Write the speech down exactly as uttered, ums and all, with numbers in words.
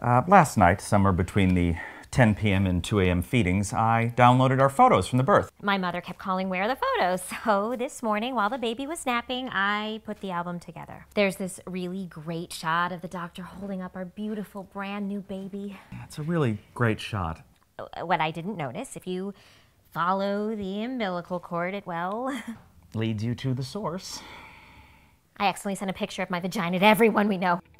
Uh, last night, somewhere between the ten p m and two a m feedings, I downloaded our photos from the birth. My mother kept calling, "Where are the photos?" So this morning, while the baby was napping, I put the album together. There's this really great shot of the doctor holding up our beautiful brand new baby. It's a really great shot. What I didn't notice, if you follow the umbilical cord, it well... Leads you to the source. I accidentally sent a picture of my vagina to everyone we know.